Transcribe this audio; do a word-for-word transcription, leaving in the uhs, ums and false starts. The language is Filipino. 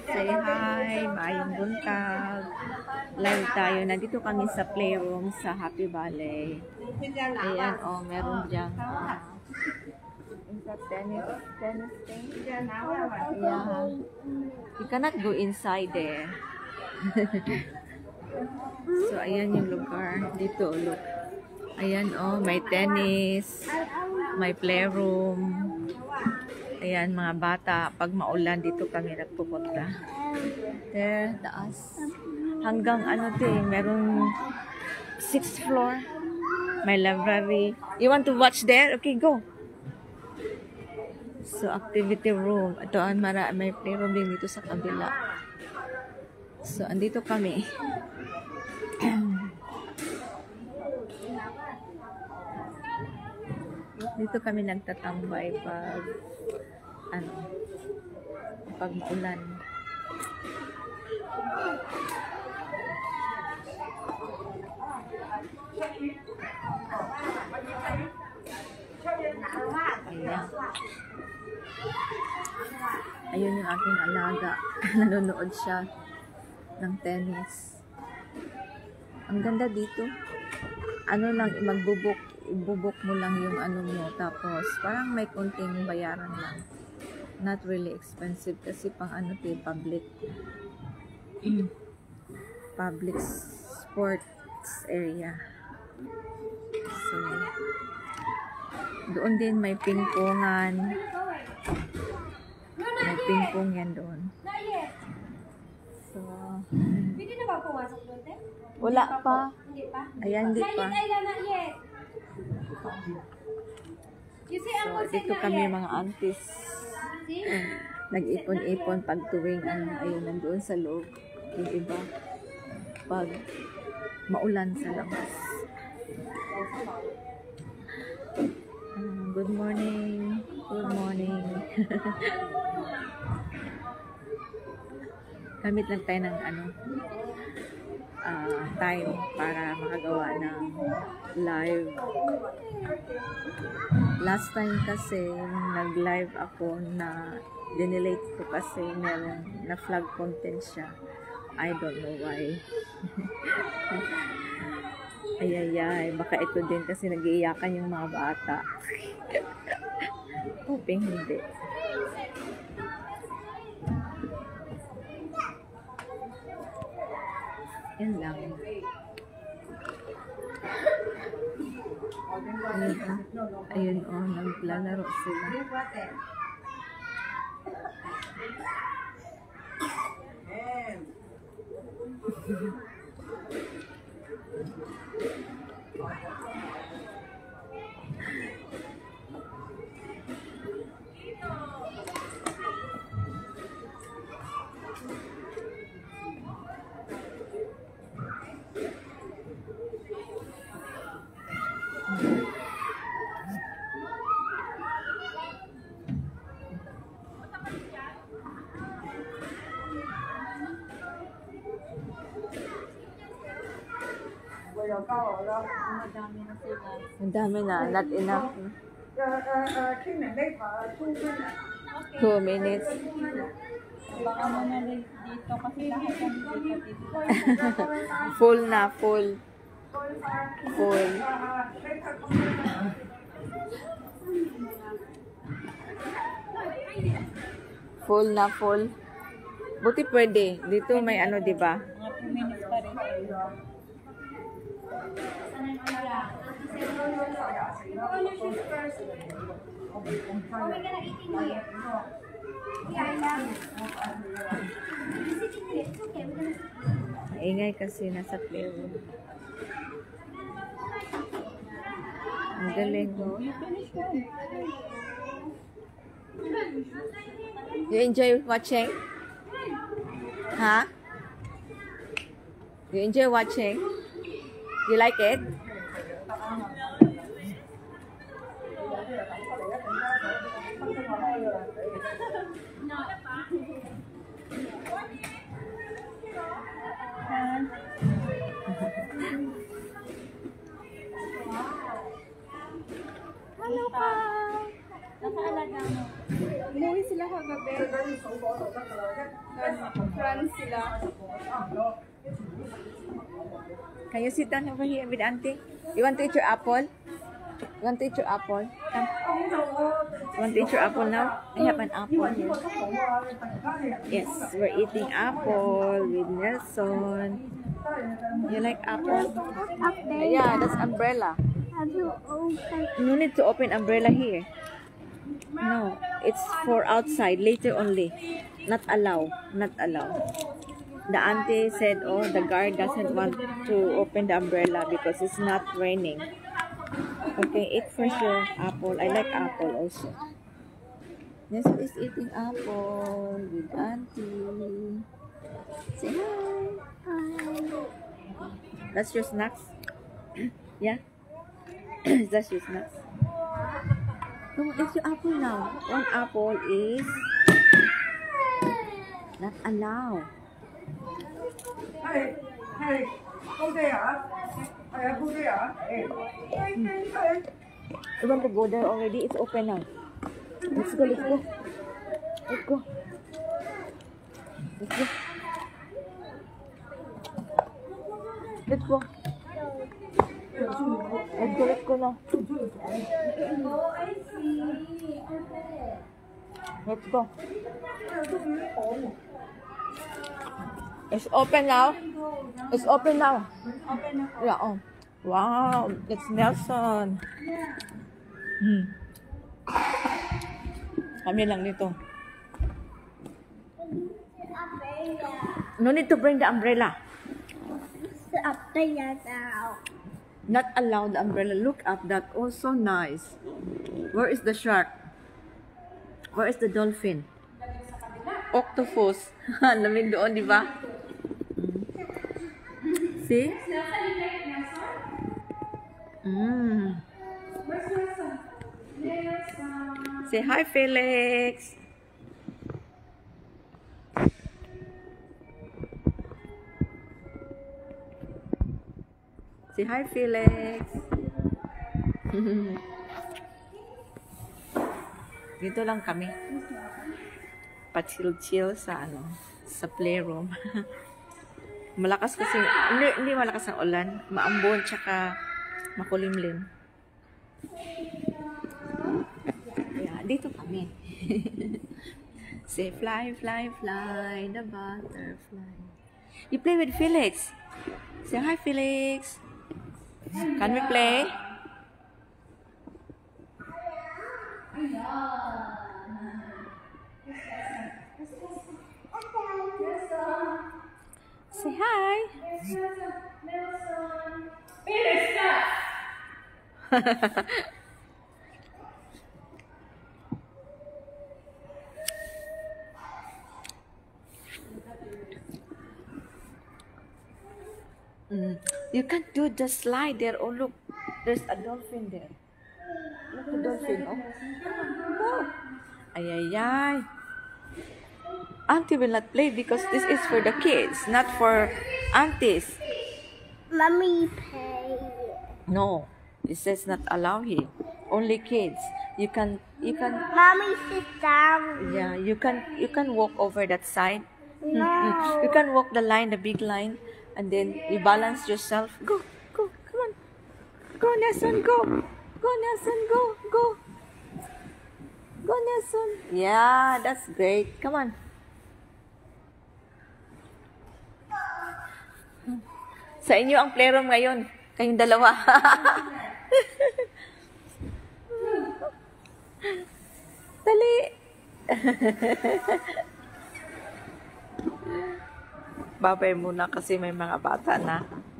Say hi, maayong buntag. Live tayo. Nandito kami sa playroom sa Happy Valley. Ayan, oh, meron diyang uh, tennis, tennis thing. Yeah. You cannot go inside there. So, ayan yung lugar. Dito, look. Ayan, oh, may tennis, may playroom. Ayan, mga bata. Pag maulan, dito kami nagpupunta. There, taas. Hanggang ano to eh, meron sixth floor. May library. You want to watch there? Okay, go. So, activity room. Ito, mara, may playroom din dito sa kabila. So, andito kami. Dito kami nagtatambay pag ano, pag maulan. Ayan. Ayun yung aking alaga. Nanonood siya ng tennis. Ang ganda dito. Ano lang, magbubuk, ibubuk mo lang yung ano mo. Tapos, parang may konting bayaran lang. Not really expensive kasi pang ano to, public. Public sports area. So, doon din may pingpongan. May pingpong yan doon. So, pwede na ba pumasok doon, te? Wala pa. Hindi pa? Ayan, hindi pa. So, dito kami mga aunties. Nag-ipon-ipon pag tuwing ano, ayun, nandoon sa loob. Yung iba, pag maulan sa labas. Um, good morning. Good morning. Gamit lang tayo ng ano, uh, time para makagawa ng live. Last time kasi nag-live ako na dinelete ko kasi meron na flag content siya. I don't know why. Ayayay, baka ito din kasi nag-iiyakan yung mga bata. Hoping hindi. Yan lang. Ayun, oh. Ayun, oh, naglalaro sila. Ang dami na, not enough. Two minutes. Baka mo na dito kasi lahat ng dito. Full na, full. Full. Full na, full. Buti pwede. Dito may ano, di ba? Mga two minutes pa rin. Maingay kasi nasa playroom. Ang galing. You enjoy watching? Huh? You enjoy watching? You like it? Hello ka! Nakaalaga mo. Umuwi sila kagabi. France sila. Can you sit down over here with auntie? You want to eat your apple? You want to eat your apple? Come. You want to eat your apple now? I have an apple here. Yes, we're eating apple with Nelson. You like apple? Yeah, that's umbrella. Have you opened? No need to open umbrella here. No, it's for outside, later only. Not allow, not allow. The auntie said, oh, the guard doesn't want to open the umbrella because it's not raining. Okay, eat first your apple. I like apple also. Yes, is eating apple with auntie. Say hi. Hi. That's your snacks? Yeah? That's your snacks? Come on, eat your apple now. One apple is not allowed. Hey, hey, go there. Hey, go there. Hey. You want to go there already? It's open now. Let's go, let's go. Let's go. Let's go. Let's go. Let's go, let's go now. Let's go. It's open now. It's open now. Yeah, oh. Wow, it's Nelson. Hmm. Kami lang dito. No need to bring the umbrella. Up there now. Not allowed the umbrella. Look up that. Oh, so nice. Where is the shark? Where is the dolphin? Octopus. Lamig doon, di ba? Mm. See? Mm. Say hi, Felix. Say hi, Felix. Dito lang kami. Pa-chill-chill sa ano, sa playroom. Malakas kasi, hindi, hindi malakas ang ulan. Maambon, tsaka makulimlim. Yeah, dito kami. Say fly, fly, fly, the butterfly. You play with Felix. Say hi, Felix. Can we play? Say hi. Mm. You can't do the slide there. Oh, look. There's a dolphin there. Look, the dolphin. Oh. Oh. Ay, ay, ay. Auntie will not play because this is for the kids, not for aunties. Mommy play. No. It says not allow here. Only kids. You can, you can, Mommy sit down. yeah, you can, you can walk over that side. No. You can walk the line, the big line, and then you balance yourself. Go, go, come on. Go, Nelson, go. Go, Nelson, go, go. Go, Nelson. Yeah, that's great. Come on. Sa inyo ang playroom ngayon. Kayong dalawa. Dali. Babay muna kasi may mga bata na.